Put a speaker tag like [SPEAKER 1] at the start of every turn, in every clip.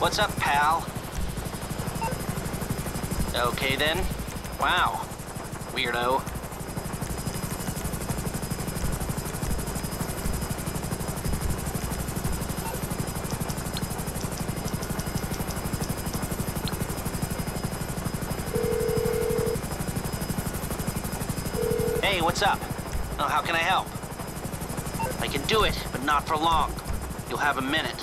[SPEAKER 1] What's up, pal? Okay then. Wow. Weirdo. Hey, what's up? Oh, how can I help? I can do it, but not for long. You'll have a minute.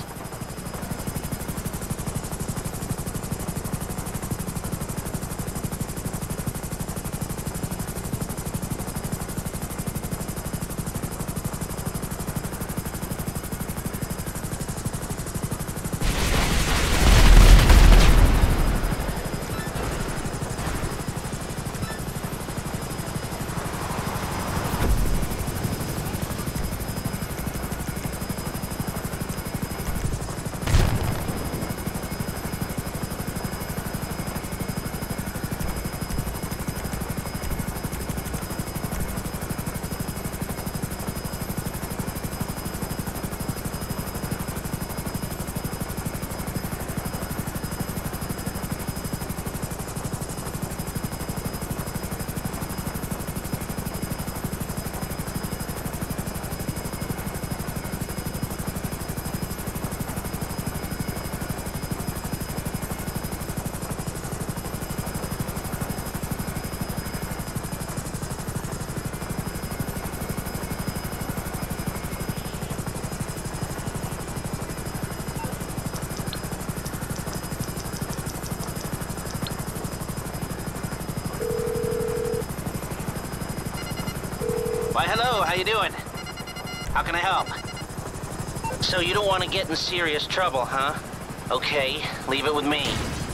[SPEAKER 1] Why, hello, how you doing? How can I help? So you don't want to get in serious trouble, huh? Okay, leave it with me.